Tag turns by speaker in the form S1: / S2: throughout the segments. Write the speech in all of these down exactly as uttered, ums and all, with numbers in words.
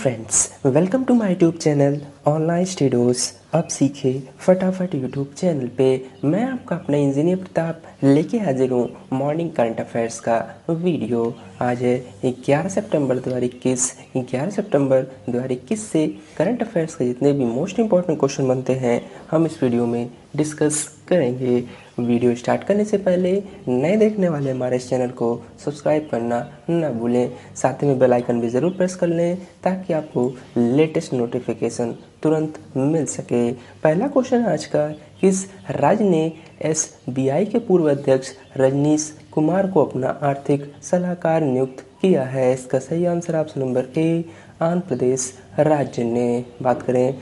S1: Friends, welcome to my YouTube channel online studies. अब सीखे फटाफट यूट्यूब चैनल पे मैं आपका अपना इंजीनियर प्रताप लेके हाजिर हूँ मॉर्निंग करंट अफेयर्स का वीडियो। आज है ग्यारह सितंबर दो हज़ार इक्कीस। ग्यारह सितंबर दो हज़ार इक्कीस से करंट अफेयर्स के जितने भी मोस्ट इंपॉर्टेंट क्वेश्चन बनते हैं हम इस वीडियो में डिस्कस करेंगे। वीडियो स्टार्ट करने से पहले नए देखने वाले हमारे इस चैनल को सब्सक्राइब करना ना भूलें, साथ में बेल आइकन भी ज़रूर प्रेस कर लें ताकि आपको लेटेस्ट नोटिफिकेशन तुरंत मिल सके। पहला क्वेश्चन आज का, किस राज्य ने एस बी आई के पूर्व अध्यक्ष रजनीश कुमार को अपना आर्थिक सलाहकार नियुक्त किया है? इसका सही answer option number A Andhra Pradesh राज्य ने। बात करें,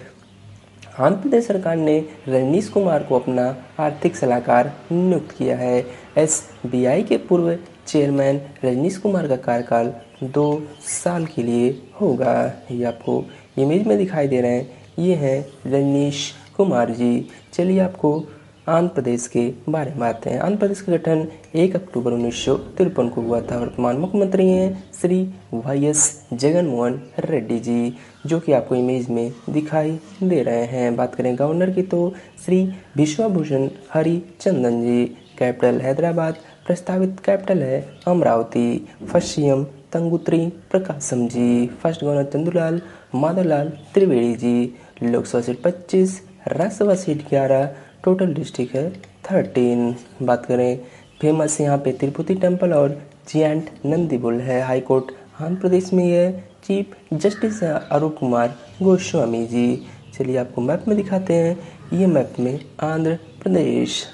S1: आंध्र प्रदेश सरकार ने रजनीश कुमार को अपना आर्थिक सलाहकार नियुक्त किया है। एस बी आई के पूर्व चेयरमैन रजनीश कुमार का कार्यकाल दो साल के लिए होगा। ये आपको इमेज में दिखाई दे रहे हैं, ये हैं रजनीश कुमार जी। चलिए आपको आंध्र प्रदेश के बारे में बात हैं। आंध्र प्रदेश का गठन एक अक्टूबर उन्नीस सौ तिरपन को हुआ था। वर्तमान मुख्यमंत्री हैं श्री वाई एस जगनमोहन रेड्डी जी, जो कि आपको इमेज में दिखाई दे रहे हैं। बात करें गवर्नर की तो श्री विश्वभूषण हरिचंदन जी। कैपिटल हैदराबाद, प्रस्तावित कैपिटल है Amaravati. First C M Tanguturi Prakasam ji. First governor Chandulal Madhavlal Trivedi ji. Lok Sabha seat पच्चीस, राज्यसभा सीट ग्यारह, टोटल डिस्ट्रिक्ट है थर्टीन। बात करें फेमस यहाँ पे तिरुपति टेम्पल और जियांट नंदीबुल है। हाई कोर्ट आंध्र प्रदेश में है। चीफ जस्टिस है अरूप कुमार गोस्वामी जी। चलिए आपको मैप में दिखाते हैं, ये मैप में आंध्र प्रदेश।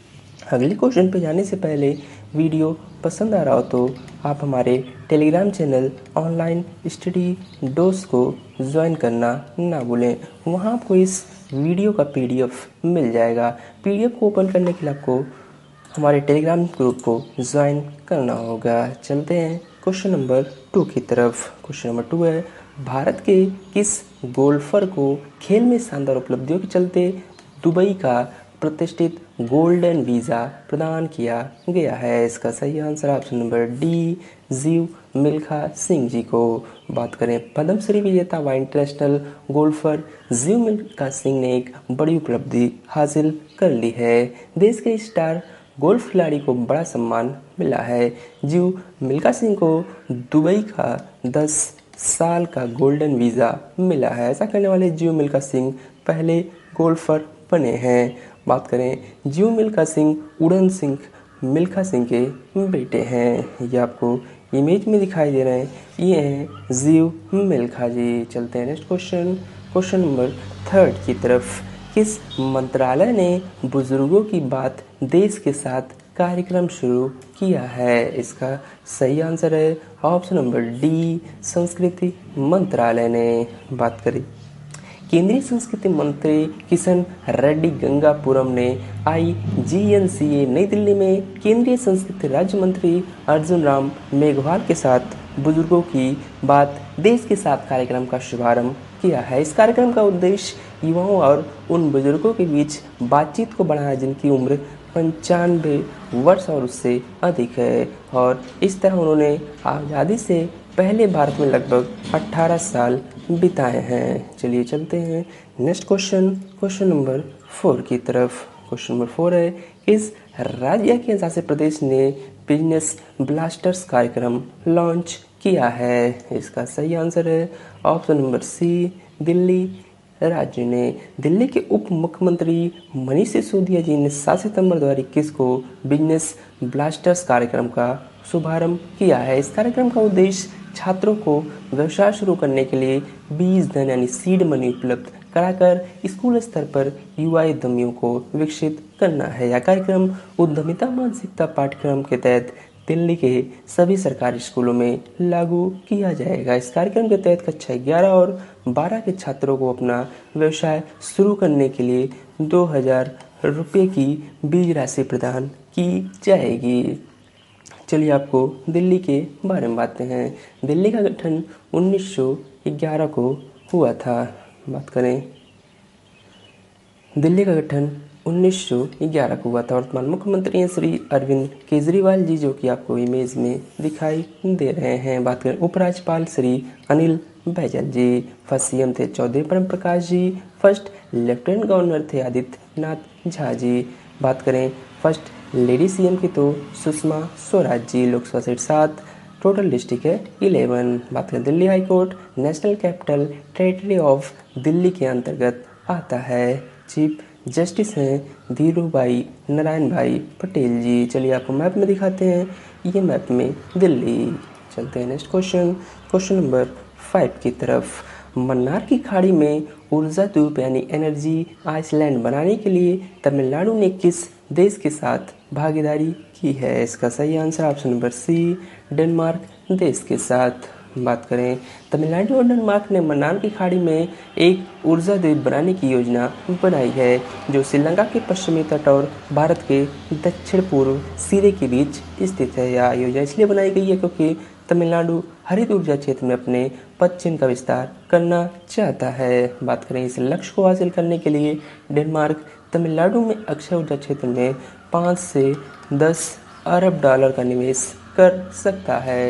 S1: अगले क्वेश्चन पे जाने से पहले वीडियो पसंद आ रहा हो तो आप हमारे Telegram channel online study dose को ज्वाइन करना ना भूलें। वहाँ आपको इस वीडियो का पीडीएफ मिल जाएगा। पीडीएफ को ओपन करने के लिए आपको हमारे टेलीग्राम ग्रुप को ज्वाइन करना होगा। चलते हैं क्वेश्चन नंबर टू की तरफ। क्वेश्चन नंबर टू है, भारत के किस गोल्फर को खेल में शानदार उपलब्धियों के चलते दुबई का प्रतिष्ठित गोल्डन वीज़ा प्रदान किया गया है? इसका सही आंसर ऑप्शन नंबर डी जीव मिल्खा सिंह जी को। बात करें पद्मश्री विजेता व इंटरनेशनल गोल्फर जीव मिल्खा सिंह ने एक बड़ी उपलब्धि हासिल कर ली है। देश के स्टार गोल्फ खिलाड़ी को बड़ा सम्मान मिला है। जीव मिल्खा सिंह को दुबई का दस साल का गोल्डन वीज़ा मिला है। ऐसा करने वाले जीव मिल्खा सिंह पहले गोल्फर बने हैं। बात करें जीव मिल्खा सिंह उड़न सिंह मिल्खा सिंह के बेटे हैं। ये आपको इमेज में दिखाई दे रहे हैं, ये हैं जीव मिल्खा जी। चलते हैं next question, question number third की तरफ। किस मंत्रालय ने बुजुर्गों की बात देश के साथ कार्यक्रम शुरू किया है? इसका सही आंसर है ऑप्शन नंबर डी संस्कृति मंत्रालय ने। बात करें केंद्रीय संस्कृति मंत्री किशन रेड्डी गंगापुरम ने आई जी एन सी ए नई दिल्ली में केंद्रीय संस्कृति राज्य मंत्री अर्जुन राम मेघवाल के साथ बुजुर्गों की बात देश के साथ कार्यक्रम का शुभारंभ किया है। इस कार्यक्रम का उद्देश्य युवाओं और उन बुजुर्गों के बीच बातचीत को बढ़ाना जिनकी उम्र पंचानवे वर्ष और उससे अधिक है, और इस तरह उन्होंने आज़ादी से पहले भारत में लगभग अठारह साल बिताए हैं। चलिए चलते हैं next question, question number four की तरफ। क्वेश्चन नंबर फोर है, किस राज्य के शासित प्रदेश ने बिजनेस ब्लास्टर्स कार्यक्रम लॉन्च किया है? इसका सही आंसर है ऑप्शन नंबर सी दिल्ली राज्य ने। दिल्ली के उप मुख्यमंत्री मनीष सिसोदिया जी ने सात सितंबर दो हज़ार इक्कीस को बिजनेस ब्लास्टर्स कार्यक्रम का शुभारंभ किया है। इस कार्यक्रम का उद्देश्य छात्रों को व्यवसाय शुरू करने के लिए बीज धन यानी सीड मनी उपलब्ध कराकर स्कूल स्तर पर युवा उद्यमियों को विकसित करना है। यह कार्यक्रम उद्यमिता मानसिकता पाठ्यक्रम के तहत दिल्ली के सभी सरकारी स्कूलों में लागू किया जाएगा। इस कार्यक्रम के तहत कक्षा ग्यारह और बारह के छात्रों को अपना व्यवसाय शुरू करने के लिए दो हजार रुपये की बीज राशि प्रदान की जाएगी। चलिए आपको दिल्ली के बारे में बातें हैं। दिल्ली का गठन उन्नीस सौ ग्यारह को हुआ था। बात करें दिल्ली का गठन उन्नीस सौ ग्यारह को हुआ था। वर्तमान मुख्यमंत्री हैं श्री अरविंद केजरीवाल जी, जो कि आपको इमेज में दिखाई दे रहे हैं। बात करें उपराज्यपाल श्री अनिल बैजल जी। फर्स्ट सीएम थे Chaudhary Prem Prakash ji. First lieutenant governor थे आदित्यनाथ झा जी। बात करें फर्स्ट लेडी सीएम की तो सुषमा स्वराज जी। लोकसभा सीट सात, टोटल डिस्ट्रिक्ट है इलेवन। बात करें Delhi high court national capital territory of Delhi के अंतर्गत आता है। चीफ जस्टिस हैं धीरूभाई नारायण भाई पटेल जी। चलिए आपको मैप में दिखाते हैं, ये मैप में दिल्ली। चलते हैं next question, question number five की तरफ। मन्नार की खाड़ी में ऊर्जा द्वीप यानी एनर्जी आइसलैंड बनाने के लिए तमिलनाडु ने किस देश के साथ भागीदारी की है? इसका सही answer option number C, Denmark देश के साथ। बात करें तमिलनाडु और डेनमार्क ने मन्नार की खाड़ी में एक ऊर्जा द्वीप बनाने की योजना बनाई है जो श्रीलंका के पश्चिमी तट और भारत के दक्षिण पूर्व सिरे के बीच स्थित है। यह योजना इसलिए बनाई गई है क्योंकि तमिलनाडु हरित ऊर्जा क्षेत्र में अपने पश्चिम का विस्तार करना चाहता है। बात करें इस लक्ष्य को हासिल करने के लिए डेनमार्क तमिलनाडु में अक्षय ऊर्जा क्षेत्र में पाँच से दस अरब डॉलर का निवेश कर सकता है।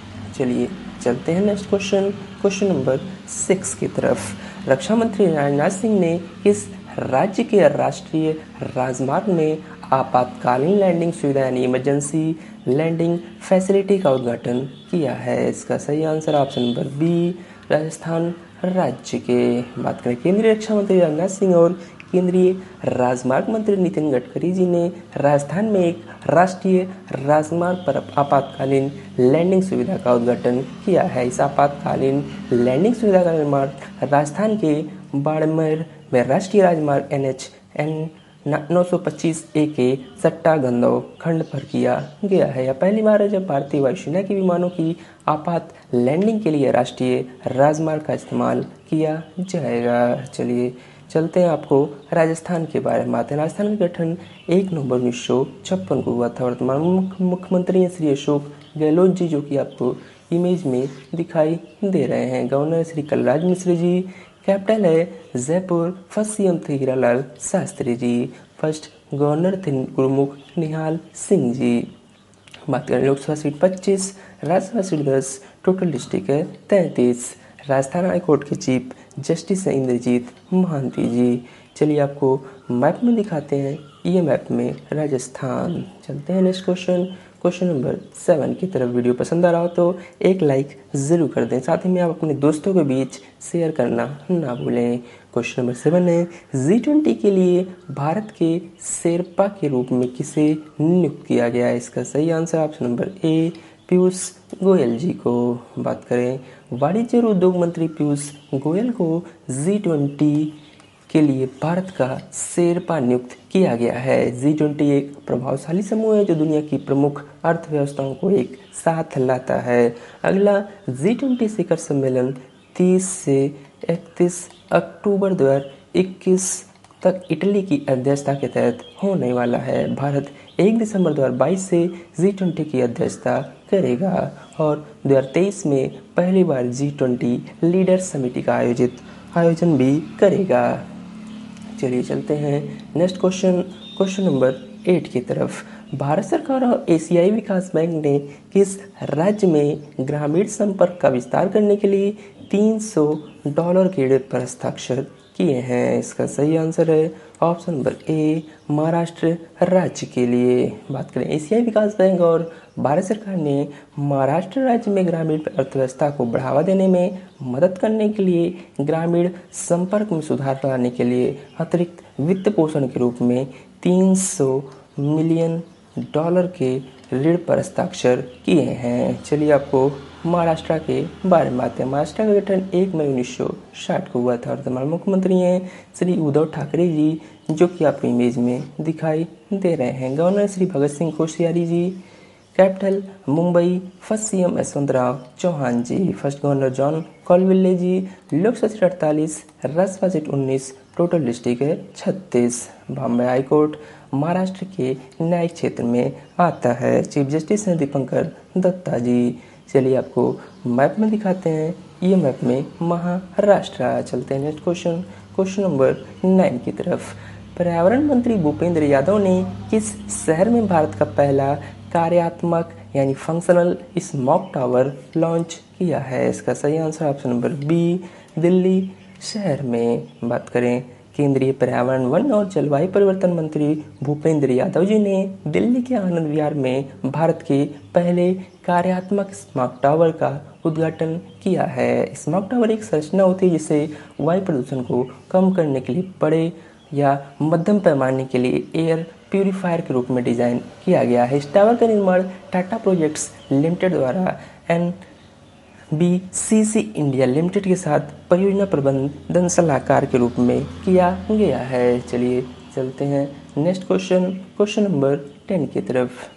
S1: चलिए चलते हैं next question, question number six की तरफ। रक्षा मंत्री राजनाथ सिंह ने किस राज्य के राष्ट्रीय राजमार्ग में आपातकालीन लैंडिंग सुविधा यानी इमरजेंसी लैंडिंग फैसिलिटी का उद्घाटन किया है? इसका सही answer option number B, Rajasthan राज्य के। बात करें केंद्रीय रक्षा मंत्री राजनाथ सिंह और केंद्रीय राजमार्ग मंत्री नितिन गडकरी जी ने राजस्थान में एक राष्ट्रीय राजमार्ग पर आपातकालीन लैंडिंग सुविधा का उद्घाटन किया है। इस आपातकालीन लैंडिंग सुविधा का निर्माण राजस्थान के बाड़मेर में राष्ट्रीय राजमार्ग एन एच एन नौ सौ पच्चीस ए के सट्टा गंदव खंड पर किया गया है। यह पहली बार है जब भारतीय वायुसेना के विमानों की आपात लैंडिंग के लिए राष्ट्रीय राजमार्ग का इस्तेमाल किया जाएगा। चलिए चलते हैं आपको राजस्थान के बारे में बात है। राजस्थान का गठन एक नवंबर उन्नीस सौ छप्पन को हुआ था। वर्तमान मुख्यमंत्री हैं श्री अशोक गहलोत जी जो कि आपको इमेज में दिखाई दे रहे हैं। गवर्नर श्री कलराज मिश्र जी। कैपिटल है जयपुर। फर्स्ट सीएम थे हीरालाल शास्त्री जी। फर्स्ट गवर्नर थे गुरुमुख निहाल सिंह जी। बात करें लोकसभा सीट पच्चीस, राज्यसभा सीट दस, टोटल डिस्ट्रिक्ट है तैंतीस। राजस्थान हाईकोर्ट के चीफ जस्टिस हैं इंद्रजीत महांती जी। चलिए आपको मैप में दिखाते हैं, ये मैप में राजस्थान। चलते हैं next question, question number seven की तरफ। वीडियो पसंद आ रहा हो तो एक लाइक ज़रूर कर दें, साथ ही में आप अपने दोस्तों के बीच शेयर करना ना भूलें। क्वेश्चन नंबर सेवन है जी ट्वेंटी के लिए भारत के शेरपा के रूप में किसे नियुक्त किया गया है? इसका सही answer option number A, Piyush Goyal ji को। बात करें वाणिज्य और उद्योग मंत्री पीयूष गोयल को जी ट्वेंटी के लिए भारत का शेरपा नियुक्त किया गया है। जी ट्वेंटी एक प्रभावशाली समूह है जो दुनिया की प्रमुख अर्थव्यवस्थाओं को एक साथ लाता है। अगला जी ट्वेंटी शिखर सम्मेलन तीस से इकतीस अक्टूबर दो हज़ार इक्कीस तक इटली की अध्यक्षता के तहत होने वाला है। भारत एक दिसंबर दो हज़ार बाईस से जी ट्वेंटी की अध्यक्षता करेगा और दो हज़ार तेईस में पहली बार जी ट्वेंटी लीडर समिति का आयोजित आयोजन भी करेगा। चलिए चलते हैं next question, question number eight की तरफ। भारत सरकार और एशियाई विकास बैंक ने किस राज्य में ग्रामीण संपर्क का विस्तार करने के लिए तीन सौ डॉलर के ऋण पर हस्ताक्षर किए हैं? इसका सही आंसर है ऑप्शन नंबर ए, महाराष्ट्र राज्य के लिए। बात करें एशियाई विकास बैंक और भारत सरकार ने महाराष्ट्र राज्य में ग्रामीण अर्थव्यवस्था को बढ़ावा देने में मदद करने के लिए ग्रामीण संपर्क में सुधार लाने के लिए अतिरिक्त वित्त पोषण के रूप में तीन सौ मिलियन डॉलर के ऋण पर हस्ताक्षर किए हैं। चलिए आपको महाराष्ट्र के बारे में बात है। महाराष्ट्र का गठन एक मई उन्नीस सौ साठ को हुआ था। वर्तमान मुख्यमंत्री हैं श्री उद्धव ठाकरे जी जो कि आपको इमेज में दिखाई दे रहे हैं। Governor Shri Bhagat Singh Koshyari ji. Capital Mumbai. First CM Yashwant Rao Chavan ji. First governor John Colville ji. Lok Sabha seat अड़तालीस, राज्यसभा सीट उन्नीस, टोटल डिस्ट्रिक्ट है छत्तीस। बॉम्बे हाई कोर्ट महाराष्ट्र के न्यायिक क्षेत्र में आता है। चीफ जस्टिस हैं दीपंकर दत्ता जी। चलिए आपको मैप में दिखाते हैं, ये मैप में महाराष्ट्र। चलते हैं next question, question number nine की तरफ। पर्यावरण मंत्री भूपेंद्र यादव ने किस शहर में भारत का पहला कार्यात्मक यानी फंक्शनल स्मॉग टावर लॉन्च किया है? इसका सही answer option number B, Delhi शहर में। बात करें केंद्रीय पर्यावरण, वन और जलवायु परिवर्तन मंत्री भूपेंद्र यादव जी ने दिल्ली के आनंद विहार में भारत के पहले कार्यात्मक स्मॉग टावर का उद्घाटन किया है। स्मॉग टावर एक संरचना होती है जिसे वायु प्रदूषण को कम करने के लिए बड़े या मध्यम पैमाने के लिए एयर प्यूरिफायर के रूप में डिजाइन किया गया है। इस टावर का निर्माण टाटा प्रोजेक्ट्स लिमिटेड द्वारा N B C C India limited के साथ परियोजना प्रबंधन सलाहकार के रूप में किया गया है। चलिए चलते हैं next question, question number ten की तरफ।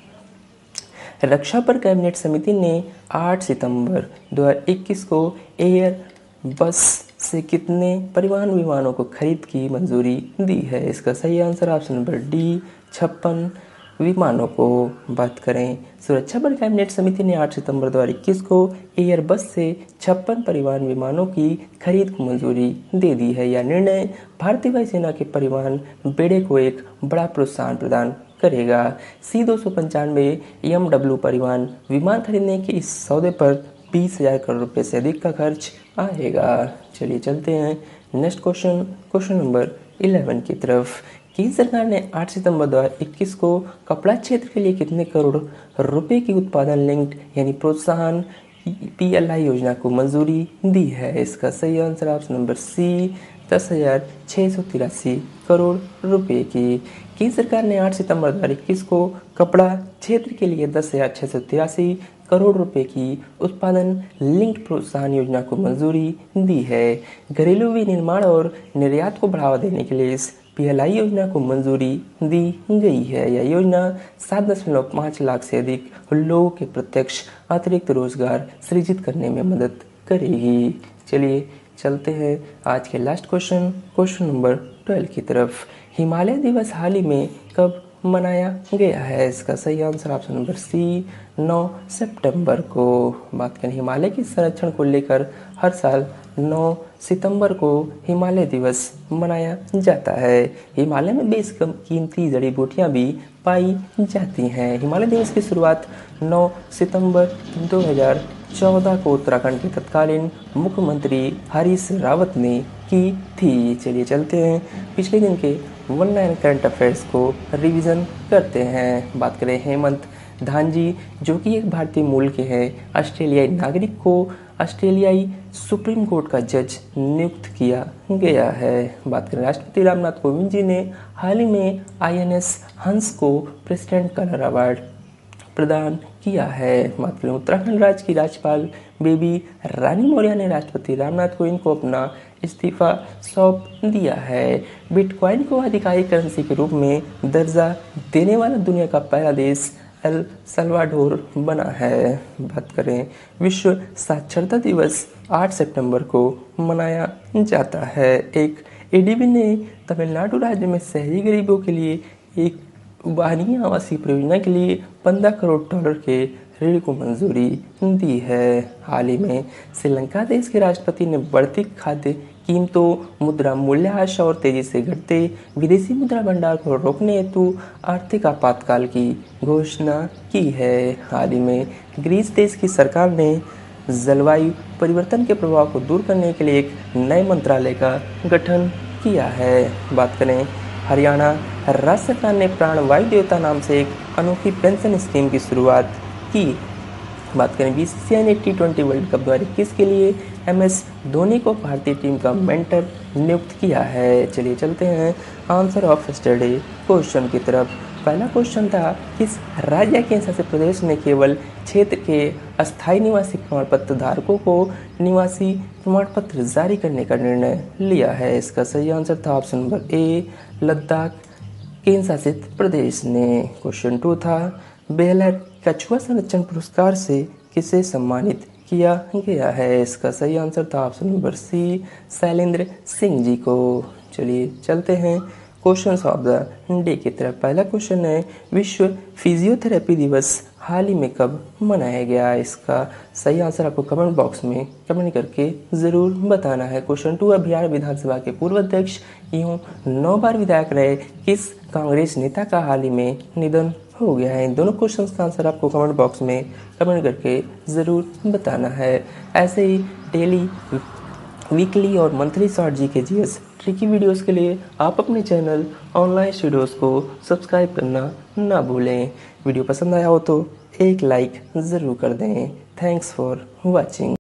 S1: रक्षा पर कैबिनेट समिति ने आठ सितंबर दो हज़ार इक्कीस को एयर बस से कितने परिवहन विमानों को खरीद की मंजूरी दी है? इसका सही आंसर ऑप्शन नंबर डी, छप्पन विमानों को। बात करें सुरक्षा पर कैबिनेट समिति ने आठ सितंबर दो हज़ार इक्कीस को एयर बस से छप्पन परिवहन विमानों की खरीद को मंजूरी दे दी है। यह निर्णय भारतीय वायुसेना के परिवहन बेड़े को एक बड़ा प्रोत्साहन प्रदान करेगा। सी दो सौ पंचानवे एम डब्ल्यू परिवहन विमान खरीदने के इस सौदे पर बीस हजार करोड़ रुपए से अधिक का खर्च आएगा। चलिए चलते हैं next question, question number eleven की तरफ। केंद्र सरकार ने आठ सितंबर दो हज़ार इक्कीस को कपड़ा क्षेत्र के लिए कितने करोड़ रुपए की उत्पादन लिंक्ड यानी प्रोत्साहन पी एल आई योजना को मंजूरी दी है? इसका सही आंसर ऑप्शन नंबर सी, दस हजार छः सौ तिरासी करोड़ रुपए की। केंद्र सरकार ने आठ सितंबर दो हज़ार इक्कीस को कपड़ा क्षेत्र के लिए दस हजार छः सौ तिरासी करोड़ रुपए की उत्पादन लिंक्ड प्रोत्साहन योजना को मंजूरी दी है। घरेलू विनिर्माण और निर्यात को बढ़ावा देने के लिए इस पी एल आई योजना को मंजूरी दी गई है। यह योजना सात दशमलव पाँच लाख से अधिक लोगों के प्रत्यक्ष अतिरिक्त रोजगार सृजित करने में मदद करेगी। चलिए चलते हैं आज के last question, question number twelve की तरफ। हिमालय दिवस हाल ही में कब मनाया गया है? इसका सही आंसर ऑप्शन नंबर सी, नौ सितंबर को। बात करें हिमालय के संरक्षण को लेकर हर साल नौ सितंबर को हिमालय दिवस मनाया जाता है। हिमालय में बेशकीमती जड़ी बूटियां भी पाई जाती हैं। हिमालय दिवस की शुरुआत नौ सितंबर दो हज़ार चौदह को उत्तराखंड के तत्कालीन मुख्यमंत्री हरीश रावत ने की थी। चलिए चलते हैं पिछले दिन के वन लाइन करंट अफेयर्स को रिवीजन करते हैं। बात करें हेमंत धानजी जो कि एक भारतीय मूल के हैं, ऑस्ट्रेलियाई नागरिक को ऑस्ट्रेलियाई सुप्रीम कोर्ट का जज नियुक्त किया गया है। बात करें राष्ट्रपति रामनाथ कोविंद जी ने हाल ही में आई एन एस हंस को प्रेसिडेंट कलर अवार्ड प्रदान किया है। बात करें उत्तराखंड राज्य की राज्यपाल बेबी रानी मौर्य ने राष्ट्रपति रामनाथ कोविंद को अपना इस्तीफा सौंप दिया है। बिटकॉइन को आधिकारिक करेंसी के रूप में दर्जा देने वाला दुनिया का पहला देश एल सल्वाडोर बना है। बात करें विश्व साक्षरता दिवस आठ सितंबर को मनाया जाता है। एक ए डी बी ने तमिलनाडु राज्य में शहरी गरीबों के लिए एक वाहनीय आवासीय परियोजना के लिए पंद्रह करोड़ डॉलर के ऋण को मंजूरी दी है। हाल ही में श्रीलंका देश के राष्ट्रपति ने बढ़ती खाद्य कीमतों, मुद्रा मूल्यह्रास और तेजी से घटते विदेशी मुद्रा भंडार को रोकने हेतु आर्थिक आपातकाल की घोषणा की है। हाल ही में ग्रीस देश की सरकार ने जलवायु परिवर्तन के प्रभाव को दूर करने के लिए एक नए मंत्रालय का गठन किया है। बात करें हरियाणा राज्य सरकार ने प्राण वायु देवता नाम से एक अनोखी पेंशन स्कीम की शुरुआत की। बात करें बी सी सी आई ने टी ट्वेंटी वर्ल्ड कप दो हज़ार इक्कीस के लिए एम एस धोनी को भारतीय टीम का मेंटर नियुक्त किया है। चलिए चलते हैं आंसर ऑफ यस्टरडे क्वेश्चन की तरफ। पहला क्वेश्चन था किस राज्य या केंद्र शासित प्रदेश ने केवल क्षेत्र के अस्थायी निवासी प्रमाण पत्र धारकों को निवासी प्रमाण पत्र जारी करने का निर्णय लिया है? इसका सही आंसर था ऑप्शन नंबर ए, लद्दाख केंद्र शासित प्रदेश ने। क्वेश्चन टू था बेहलर कछुआ संरक्षण पुरस्कार से किसे सम्मानित किया गया है? इसका सही आंसर था option number C, Shailendra Singh ji को। चलिए चलते हैं क्वेश्चन ऑफ द डे की तरफ। पहला क्वेश्चन है विश्व फिजियोथेरेपी दिवस हाल ही में कब मनाया गया? इसका सही आंसर आपको कमेंट बॉक्स में कमेंट करके जरूर बताना है। क्वेश्चन टू बिहार विधानसभा के पूर्व अध्यक्ष एवं नौ बार विधायक रहे किस कांग्रेस नेता का हाल ही में निधन हो गया है। इन दोनों क्वेश्चंस का आंसर आपको कमेंट बॉक्स में कमेंट करके ज़रूर बताना है। ऐसे ही डेली, वीकली और monthly short G K G S tricky videos के लिए आप अपने चैनल ऑनलाइन स्टूडियोज़ को सब्सक्राइब करना ना भूलें। वीडियो पसंद आया हो तो एक लाइक ज़रूर कर दें। Thanks for watching.